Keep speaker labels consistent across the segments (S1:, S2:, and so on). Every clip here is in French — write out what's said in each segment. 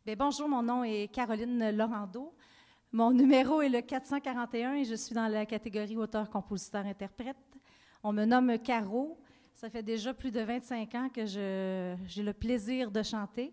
S1: Bien, bonjour, mon nom est Caroline Laurando. Mon numéro est le 441 et je suis dans la catégorie auteur-compositeur-interprète. On me nomme Caro. Ça fait déjà plus de 25 ans que j'ai le plaisir de chanter.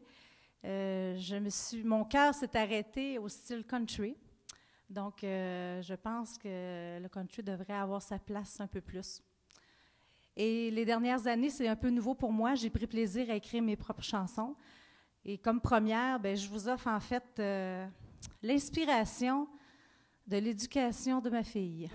S1: Mon cœur s'est arrêté au style country. Donc, je pense que le country devrait avoir sa place un peu plus. Et les dernières années, c'est un peu nouveau pour moi. J'ai pris plaisir à écrire mes propres chansons. Et comme première, bien, je vous offre en fait l'inspiration de l'éducation de ma fille.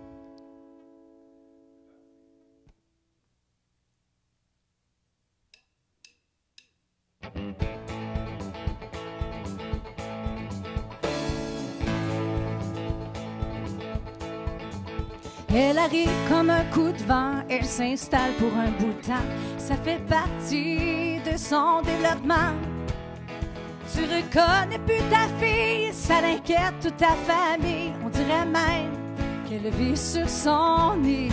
S1: Elle arrive comme un coup de vent, elle s'installe pour un bout de temps. Ça fait partie de son développement. Tu reconnais plus ta fille, ça l'inquiète toute ta famille. On dirait même qu'elle vit sur son île.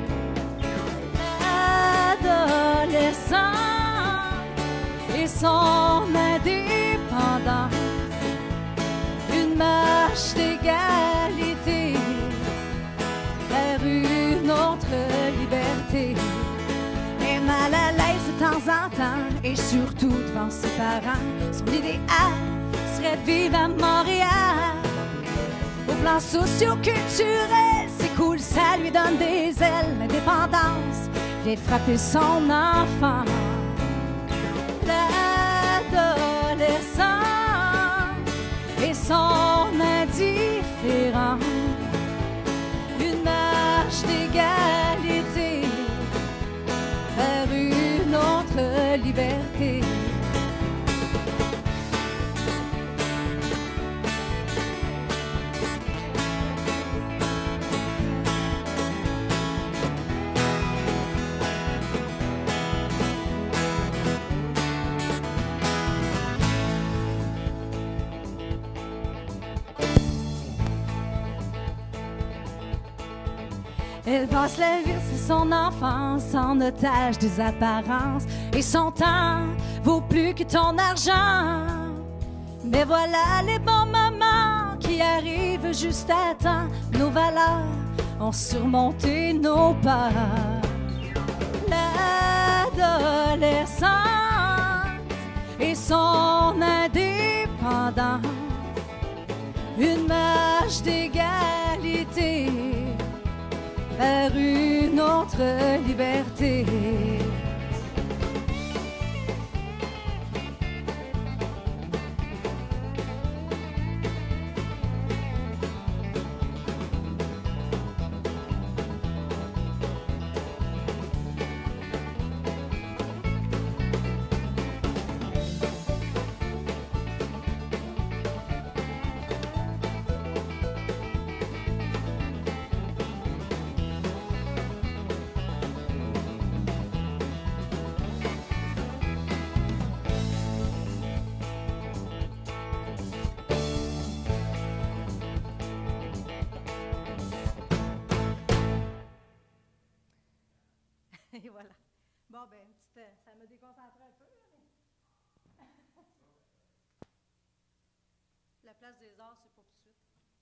S1: L'adolescence et son indépendance, une marche d'égalité vers une autre liberté. Et mal à l'aise de temps en temps, et surtout devant ses parents. Son idéal serait de vivre à Montréal. Au plan socio-culturel, c'est cool, ça lui donne des ailes. L'indépendance vient frapper son enfant. L'adolescence et son indifférence, une marche d'égalité vers une autre liberté. Elle passe la vie, c'est son enfance, en otage des apparences. Et son temps vaut plus que ton argent. Mais voilà les bons moments qui arrivent juste à temps. Nos valeurs ont surmonté nos peurs. L'adolescence et son indépendance, une marche d'égalité vers une autre liberté. Et voilà. Bon, ben, ça me déconcentre un peu. Mais... La place des arts, c'est pas tout de suite.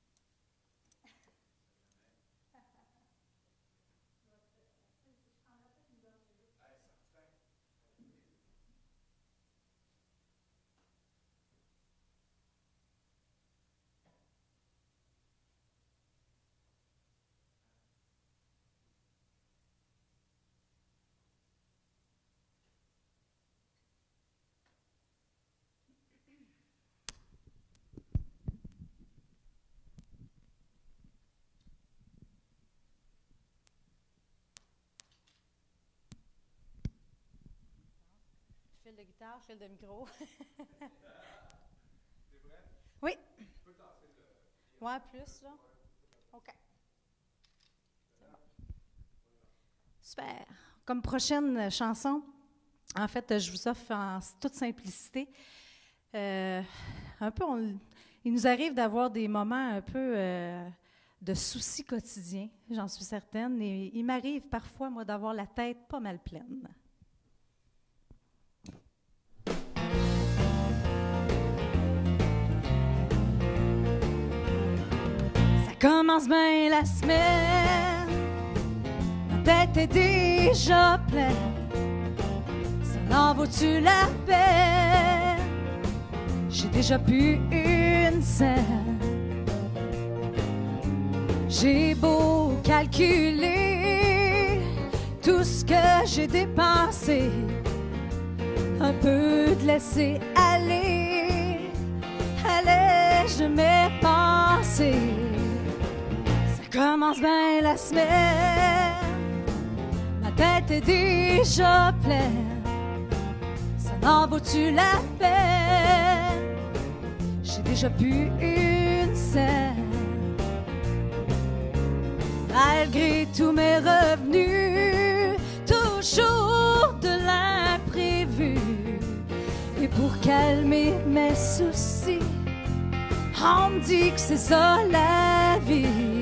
S1: Fil de guitare, fil de micro. T'es prêt? Oui. Tu peux tasser le... Ouais, plus, là. OK. C'est bon. Super. Comme prochaine chanson, en fait, je vous offre en toute simplicité. Il nous arrive d'avoir des moments un peu de soucis quotidiens, j'en suis certaine. Et il m'arrive parfois, moi, d'avoir la tête pas mal pleine. commence bien la semaine, ma tête est déjà pleine. Ça n'en vaut-tu la peine? J'ai déjà bu une scène. J'ai beau calculer tout ce que j'ai dépensé, un peu de laisser aller, allège de mes pensées. Ça commence bien la semaine, ma tête est déjà pleine. Ça n'en vaut-tu la peine? J'ai déjà bu une scène. Malgré tous mes revenus, toujours de l'imprévu. Et pour calmer mes soucis, on me dit que c'est ça la vie.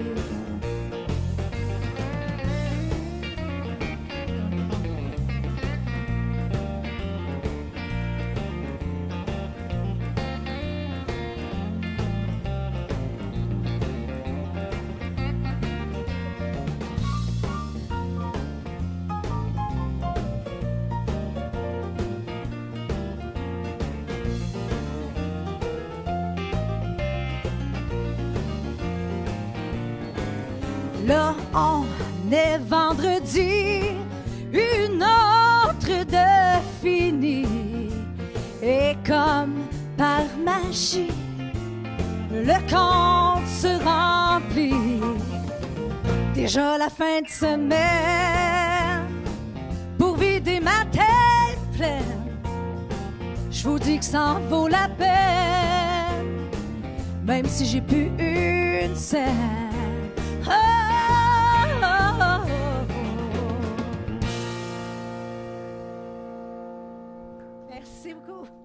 S1: Là, on est vendredi, une autre de finie. Et comme par magie, le compte se remplit. Déjà la fin de semaine, pour vider ma tête pleine, je vous dis que ça en vaut la peine, même si j'ai plus une scène. Merci beaucoup.